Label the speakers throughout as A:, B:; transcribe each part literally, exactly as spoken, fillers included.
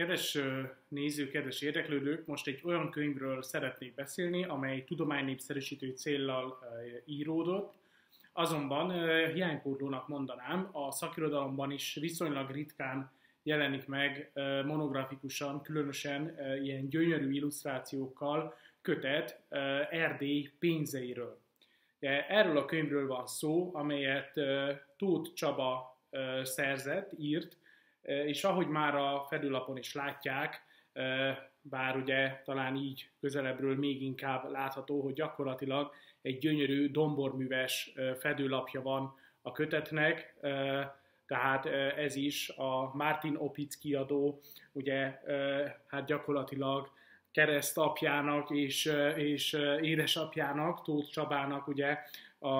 A: Kedves nézők, kedves érdeklődők, most egy olyan könyvről szeretnék beszélni, amely tudománynépszerűsítő céllal íródott. Azonban hiánypótlónak mondanám, a szakirodalomban is viszonylag ritkán jelenik meg monografikusan, különösen ilyen gyönyörű illusztrációkkal kötet Erdély pénzeiről. Erről a könyvről van szó, amelyet Tóth Csaba szerzett, írt, és ahogy már a fedőlapon is látják, bár ugye talán így közelebbről még inkább látható, hogy gyakorlatilag egy gyönyörű domborműves fedőlapja van a kötetnek, tehát ez is a Martin Opitz kiadó, ugye hát gyakorlatilag keresztapjának és, és édesapjának, Tóth Csabának ugye a,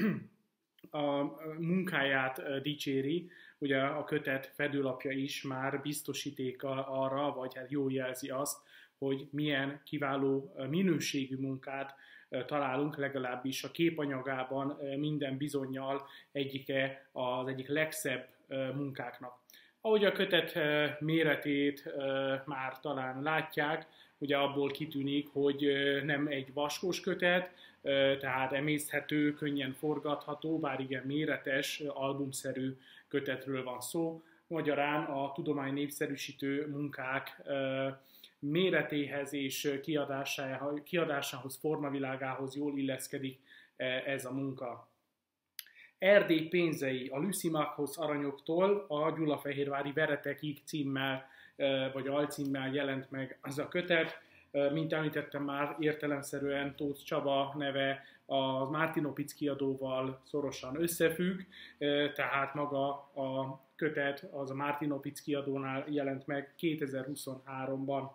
A: a munkáját dicséri. Ugye a kötet fedőlapja is már biztosíték arra, vagy hát jól jelzi azt, hogy milyen kiváló minőségű munkát találunk, legalábbis a képanyagában minden bizonnyal egyike az egyik legszebb munkáknak. Ahogy a kötet méretét már talán látják, ugye abból kitűnik, hogy nem egy vaskos kötet, tehát emészthető, könnyen forgatható, bár igen méretes, albumszerű kötetről van szó. Magyarán a tudomány népszerűsítő munkák méretéhez és kiadásához, kiadásához, formavilágához jól illeszkedik ez a munka. Erdély pénzei a Lysimachos aranyoktól a Gyulafehérvári veretekig címmel vagy alcímmel jelent meg az a kötet. Mint említettem már, értelemszerűen Tóth Csaba neve a Martin Opitz kiadóval szorosan összefügg, tehát maga a kötet az a Martin Opitz kiadónál jelent meg kétezer-huszonháromban.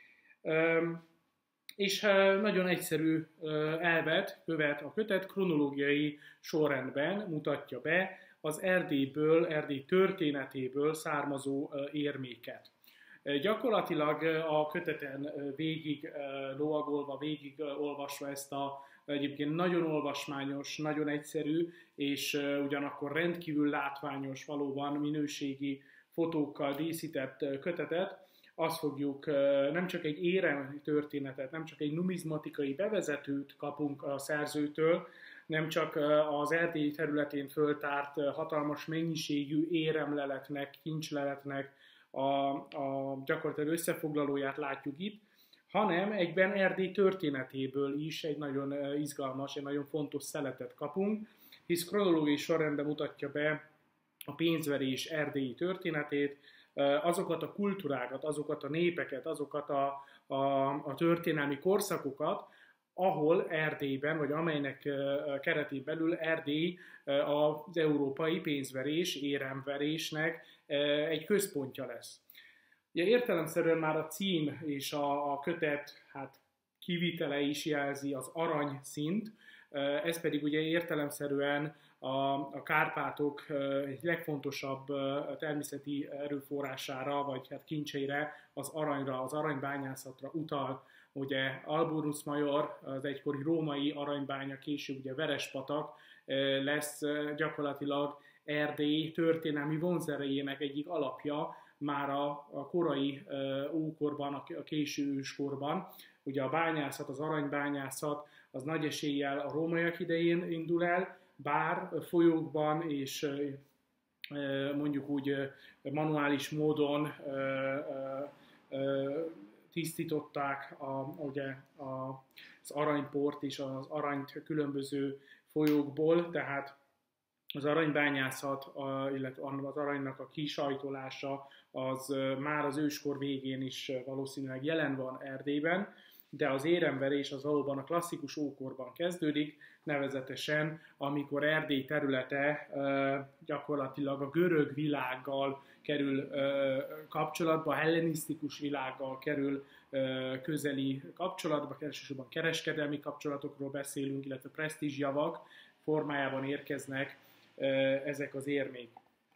A: És nagyon egyszerű elvet követ a kötet, kronológiai sorrendben mutatja be az Erdélyből, Erdély történetéből származó érméket. Gyakorlatilag a köteten végig lovagolva, végig olvasva ezt a egyébként nagyon olvasmányos, nagyon egyszerű és ugyanakkor rendkívül látványos, valóban minőségi fotókkal díszített kötetet, azt fogjuk, nem csak egy érem történetet, nem csak egy numizmatikai bevezetőt kapunk a szerzőtől, nem csak az Erdély területén föltárt hatalmas mennyiségű éremleletnek, kincsleletnek a, a gyakorlatilag összefoglalóját látjuk itt, hanem egyben Erdély történetéből is egy nagyon izgalmas, egy nagyon fontos szeletet kapunk, hisz kronológiai sorrendben mutatja be a pénzverés erdélyi történetét, azokat a kultúrákat, azokat a népeket, azokat a, a, a történelmi korszakokat, ahol Erdélyben, vagy amelynek keretén belül Erdély az európai pénzverés, éremverésnek egy központja lesz. Ugye értelemszerűen már a cím és a, a kötet hát, kivitele is jelzi az aranyszínt, ez pedig ugye értelemszerűen a, a Kárpátok egy legfontosabb természeti erőforrására, vagy hát kincseire, az aranyra, az aranybányászatra utal. Ugye Alburnus Major, az egykori római aranybánya, később ugye Verespatak lesz gyakorlatilag Erdély történelmi vonzerejének egyik alapja, már a, a korai uh, ókorban, a, a késő őskorban. Ugye a bányászat, az aranybányászat az nagy eséllyel a rómaiak idején indul el, bár folyókban és uh, mondjuk úgy uh, manuális módon uh, uh, tisztították a, ugye, a, az aranyport és az aranyt különböző folyókból, tehát az aranybányászat, illetve az aranynak a kisajtolása az már az őskor végén is valószínűleg jelen van Erdélyben, de az éremverés az valóban a klasszikus ókorban kezdődik, nevezetesen amikor Erdély területe gyakorlatilag a görög világgal kerül kapcsolatba, a hellenisztikus világgal kerül közeli kapcsolatba, elsősorban kereskedelmi kapcsolatokról beszélünk, illetve presztízsjavak formájában érkeznek ezek az érmék.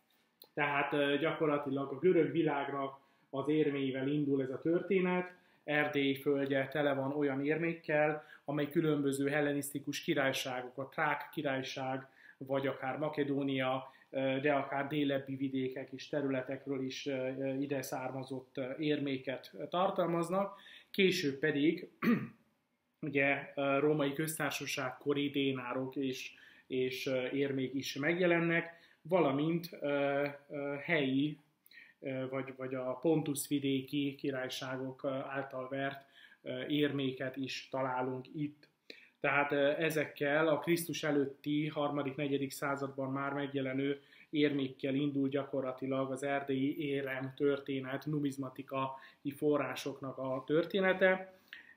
A: Tehát gyakorlatilag a görög világnak az érméivel indul ez a történet. Erdély földje tele van olyan érmékkel, amely különböző hellenisztikus királyságok, a Trák királyság, vagy akár Makedónia de akár délebbi vidékek és területekről is ide származott érméket tartalmaznak. Később pedig ugye római köztársaság kori dénárok és, és érmék is megjelennek, valamint helyi vagy, vagy a Pontus vidéki királyságok által vert érméket is találunk itt. Tehát ezekkel a Krisztus előtti harmadik-negyedik században már megjelenő érmékkel indul gyakorlatilag az erdélyi érem történet, numizmatikai forrásoknak a története,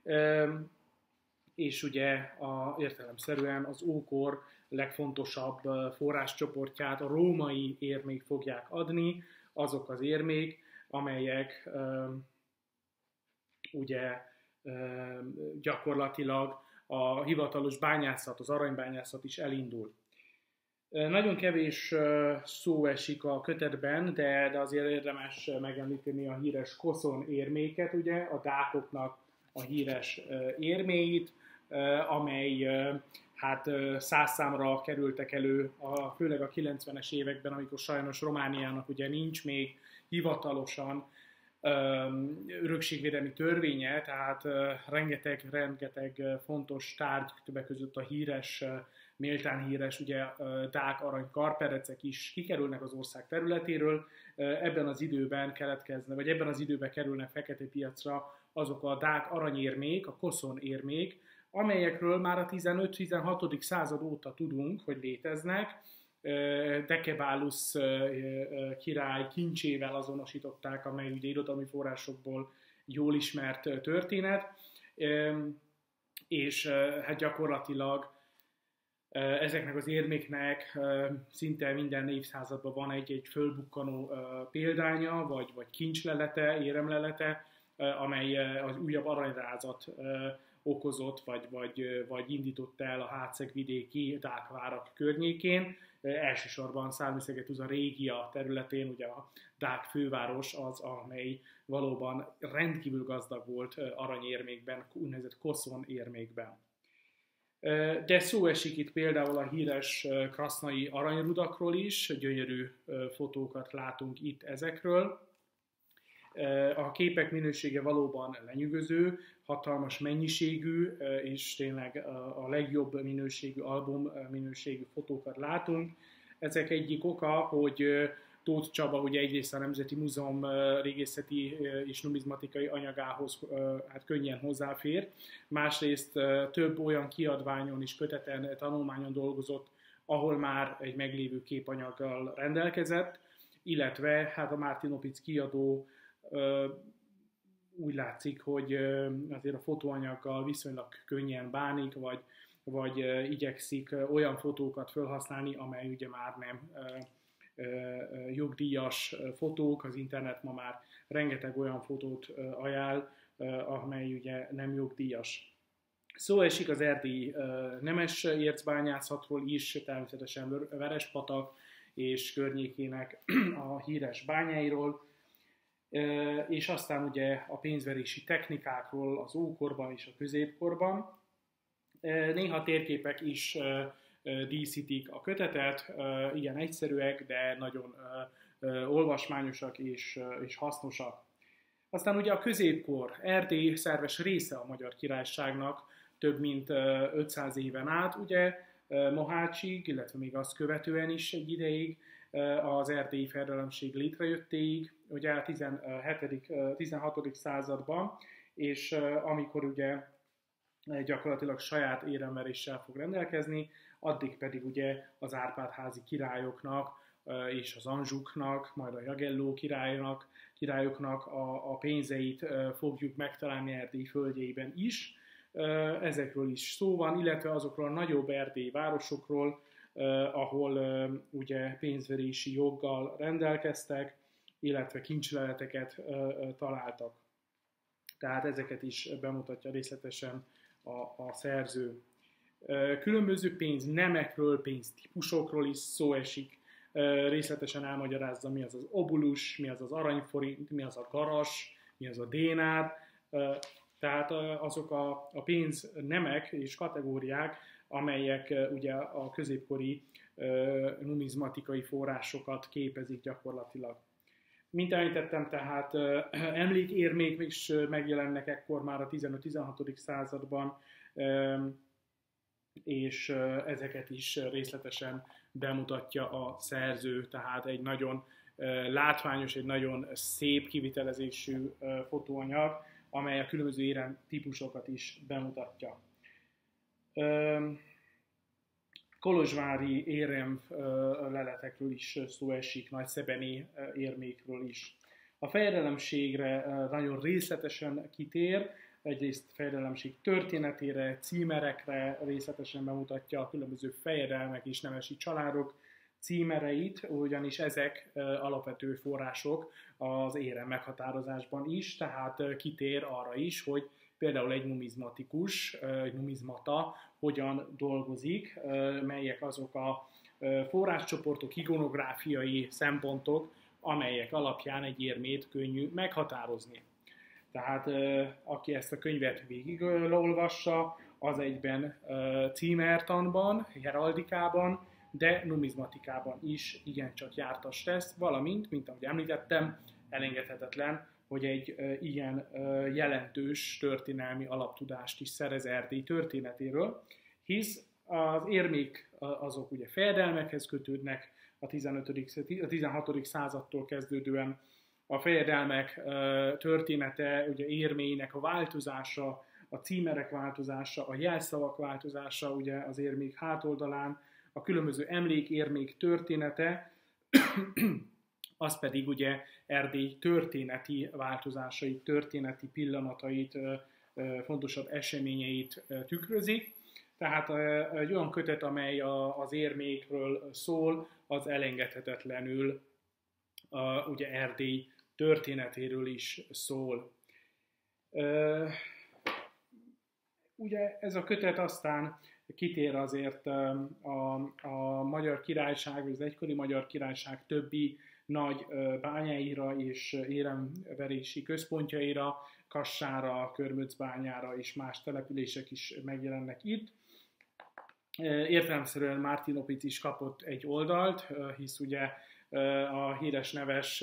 A: és ugye a, értelemszerűen az ókor legfontosabb forráscsoportját a római érmék fogják adni, azok az érmék, amelyek ugye gyakorlatilag a hivatalos bányászat, az aranybányászat is elindul. Nagyon kevés szó esik a kötetben, de, de azért érdemes megemlíteni a híres koszon érméket, ugye, a dákoknak a híres érméit, amely hát száz számra kerültek elő, a, főleg a kilencvenes években, amikor sajnos Romániának ugye nincs még hivatalosan örökségvédelmi törvénye, tehát rengeteg-rengeteg fontos tárgy, többek között a híres, méltán híres, ugye dák, arany, karperecek is kikerülnek az ország területéről. Ebben az időben keletkezne, vagy ebben az időben kerülnek fekete piacra azok a dák aranyérmék, a koszon érmék, amelyekről már a tizenöt-tizenhatodik század óta tudunk, hogy léteznek. Decebálus király kincsével azonosították, amely ugye irodalmi forrásokból jól ismert történet, és hát gyakorlatilag ezeknek az érméknek szinte minden évszázadban van egy-egy fölbukkanó példánya, vagy, vagy kincslelete, éremlelete, amely az újabb aranyrázat okozott, vagy, vagy, vagy indította el a hátszegvidéki dákvárak környékén. Elsősorban Szármű-Szegetúza Régia területén, ugye a dák főváros az, amely valóban rendkívül gazdag volt aranyérmékben, úgynevezett koszon érmékben. De szó esik itt például a híres krasznai aranyrudakról is, gyönyörű fotókat látunk itt ezekről. A képek minősége valóban lenyűgöző, hatalmas mennyiségű, és tényleg a legjobb minőségű, album minőségű fotókat látunk. Ezek egyik oka, hogy Tóth Csaba ugye egyrészt a Nemzeti Múzeum régészeti és numizmatikai anyagához hát könnyen hozzáfér, másrészt több olyan kiadványon és köteten, tanulmányon dolgozott, ahol már egy meglévő képanyaggal rendelkezett, illetve hát a Mártin Opitz kiadó úgy látszik, hogy azért a fotóanyaggal viszonylag könnyen bánik, vagy, vagy igyekszik olyan fotókat felhasználni, amely ugye már nem jogdíjas fotók. Az internet ma már rengeteg olyan fotót ajánl, amely ugye nem jogdíjas. Szó esik az erdélyi nemes ércbányászatról is, természetesen Verespatak és környékének a híres bányáiról, és aztán ugye a pénzverési technikákról az ókorban és a középkorban. Néha térképek is díszítik a kötetet, igen egyszerűek, de nagyon olvasmányosak és, és hasznosak. Aztán ugye a középkor, Erdély szerves része a Magyar Királyságnak több mint ötszáz éven át, ugye Mohácsig, illetve még azt követően is egy ideig, az erdélyi fejedelemség létrejöttéig, ugye a tizenhatodik században, és amikor ugye gyakorlatilag saját éremveréssel fog rendelkezni, addig pedig ugye az Árpád-házi királyoknak és az Anjouknak, majd a Jagelló királyoknak, királyoknak a, a pénzeit fogjuk megtalálni Erdély földjeiben is. Ezekről is szó van, illetve azokról a nagyobb erdélyi városokról, ahol ugye pénzverési joggal rendelkeztek, illetve kincsleleteket találtak. Tehát ezeket is bemutatja részletesen a, a szerző. Különböző pénznemekről, pénztípusokról is szó esik, részletesen elmagyarázza, mi az az obulus, mi az az aranyforint, mi az a garas, mi az a dénár. Tehát azok a, a pénznemek és kategóriák, amelyek ugye a középkori numizmatikai forrásokat képezik gyakorlatilag. Mint említettem, tehát emlékérmék is megjelennek ekkor már a tizenöt-tizenhatodik században, és ezeket is részletesen bemutatja a szerző, tehát egy nagyon látványos, egy nagyon szép kivitelezésű fotóanyag, amely a különböző érem típusokat is bemutatja. Kolozsvári érem leletekről is szó esik, nagyszebeni érmékről is. A fejedelemségre nagyon részletesen kitér, egyrészt fejedelemség történetére, címerekre részletesen bemutatja a különböző fejedelmek és nemesi családok címereit, ugyanis ezek alapvető források az érem meghatározásban is, tehát kitér arra is, hogy például egy numizmatikus, egy numizmata hogyan dolgozik, melyek azok a forráscsoportok, ikonográfiai szempontok, amelyek alapján egy érmét könnyű meghatározni. Tehát aki ezt a könyvet végigolvassa, az egyben címertanban, heraldikában, de numizmatikában is igencsak jártas lesz, valamint, mint ahogy említettem, elengedhetetlen, hogy egy ilyen jelentős történelmi alaptudást is szerez Erdély történetéről, hisz az érmék azok ugye fejedelmekhez kötődnek a tizenhatodik századtól kezdődően. A fejedelmek története, ugye érméinek a változása, a címerek változása, a jelszavak változása ugye az érmék hátoldalán, a különböző emlékérmék története, az pedig ugye Erdély történeti változásait, történeti pillanatait, fontosabb eseményeit tükrözik. Tehát egy olyan kötet, amely az érmékről szól, az elengedhetetlenül ugye Erdély történetéről is szól. Ugye ez a kötet aztán kitér azért a, a Magyar Királyság, vagy az egykori Magyar Királyság többi nagy bányáira és éremverési központjaira, Kassára, Körmöcbányára és más települések is megjelennek itt. Értelemszerűen Mártin Opic is kapott egy oldalt, hisz ugye a híres neves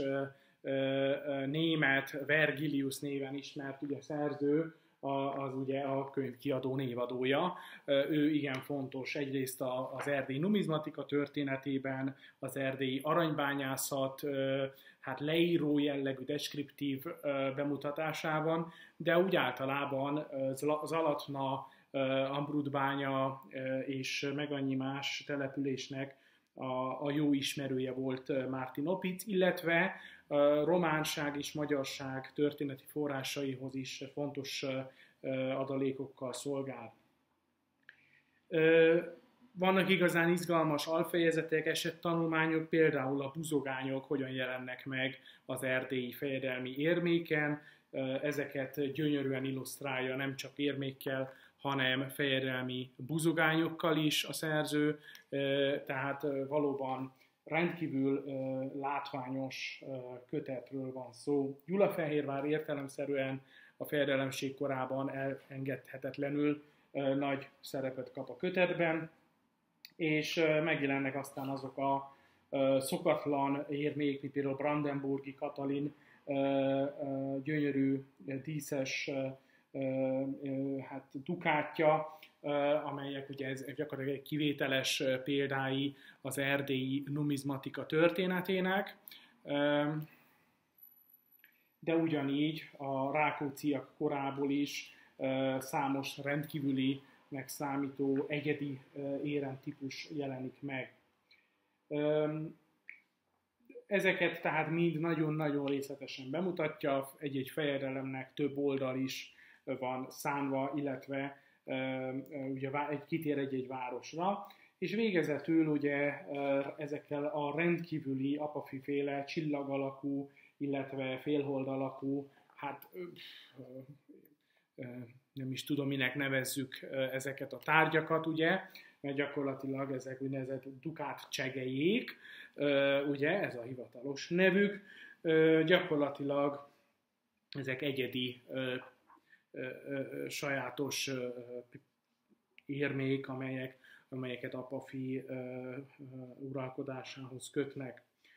A: német Vergilius néven ismert ugye szerző, az ugye a könyvkiadó névadója. Ő igen fontos egyrészt az erdélyi numizmatika történetében, az erdélyi aranybányászat, hát leíró jellegű, deskriptív bemutatásában, de úgy általában Zalatna, Ambrutbánya és meg annyi más településnek a, a jó ismerője volt Mártin Opic, illetve a románság és magyarság történeti forrásaihoz is fontos adalékokkal szolgál. Vannak igazán izgalmas alfejezetek, esettanulmányok, például a buzogányok hogyan jelennek meg az erdélyi fejedelmi érméken. Ezeket gyönyörűen illusztrálja nem csak érmékkel, hanem fejedelmi buzogányokkal is a szerző, tehát valóban rendkívül látványos kötetről van szó. Gyulafehérvár értelemszerűen a fejedelemség korában elengedhetetlenül nagy szerepet kap a kötetben, és megjelennek aztán azok a szokatlan érmék, mint például Brandenburgi Katalin gyönyörű, díszes hát dukátja, amelyek ugye ez gyakorlatilag egy kivételes példái az erdélyi numizmatika történetének. De ugyanígy a Rákócziak korából is számos rendkívülinek számító egyedi éremtípus jelenik meg. Ezeket tehát mind nagyon-nagyon részletesen bemutatja, egy-egy fejedelemnek több oldal is van szánva, illetve ugye egy kitér egy-egy városra, és végezetül ugye ezekkel a rendkívüli apafiféle csillag alakú, illetve félhold alakú, hát nem is tudom, minek nevezzük ezeket a tárgyakat, ugye, mert gyakorlatilag ezek úgynevezett dukát csegelyék, ugye, ez a hivatalos nevük, gyakorlatilag ezek egyedi, sajátos érmék, amelyek amelyeket apa-fi uralkodásához kötnek.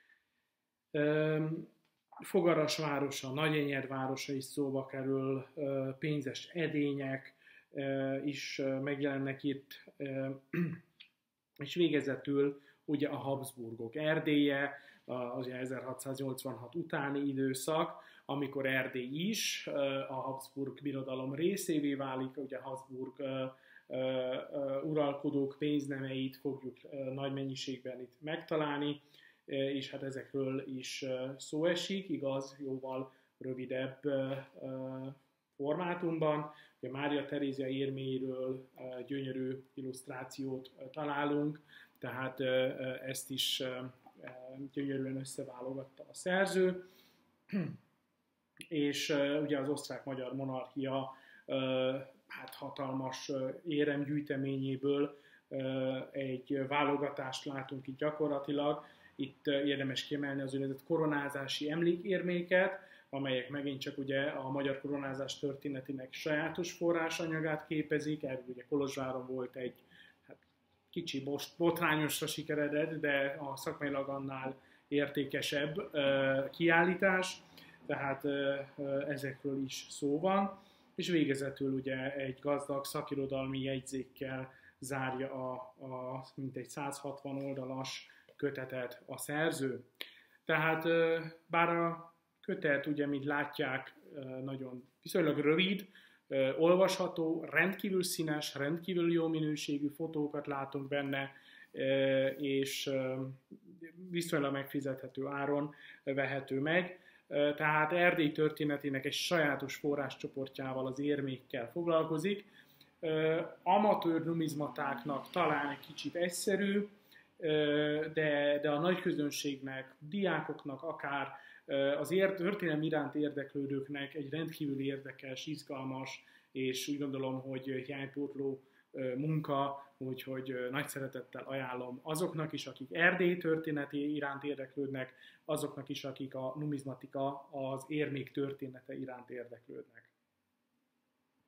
A: Fogaras városa, Nagyenyed városa is szóba kerül, pénzes edények is megjelennek itt, és végezetül ugye a Habsburgok Erdélye, az ezerhatszáznyolcvanhat utáni időszak, amikor Erdély is a Habsburg birodalom részévé válik, ugye Habsburg uralkodók pénznemeit fogjuk nagy mennyiségben itt megtalálni, és hát ezekről is szó esik, igaz, jóval rövidebb formátumban. Ugye Mária Terézia érméiről gyönyörű illusztrációt találunk, tehát ezt is gyönyörűen összeválogatta a szerző. És ugye az osztrák-magyar monarchia hát hatalmas éremgyűjteményéből egy válogatást látunk itt gyakorlatilag. Itt érdemes kiemelni az úgynevezett koronázási emlékérméket, amelyek megint csak ugye a magyar koronázás történetének sajátos forrásanyagát képezik. Erről ugye Kolozsváron volt egy hát, kicsi most botrányosra sikeredett, de a szakmailag annál értékesebb uh, kiállítás, tehát uh, ezekről is szó van. És végezetül ugye egy gazdag szakirodalmi jegyzékkel zárja a, a mintegy száz hatvan oldalas kötetet a szerző. Tehát bár a kötet, ugye, mint látják, nagyon viszonylag rövid, olvasható, rendkívül színes, rendkívül jó minőségű fotókat látunk benne, és viszonylag megfizethető áron vehető meg. Tehát Erdély történetének egy sajátos forráscsoportjával, az érmékkel foglalkozik. Amatőr numizmatáknak talán egy kicsit egyszerű, de, de a nagy közönségnek, diákoknak, akár az ér, történelem iránt érdeklődőknek egy rendkívül érdekes, izgalmas, és úgy gondolom, hogy hiánypótló munka, úgyhogy nagy szeretettel ajánlom azoknak is, akik Erdély történeti iránt érdeklődnek, azoknak is, akik a numizmatika, az érmék története iránt érdeklődnek.